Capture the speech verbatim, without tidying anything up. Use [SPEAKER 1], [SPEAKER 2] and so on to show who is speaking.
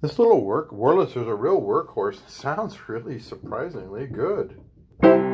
[SPEAKER 1] This little work Wurlitzer is a real workhorse. Sounds really surprisingly good.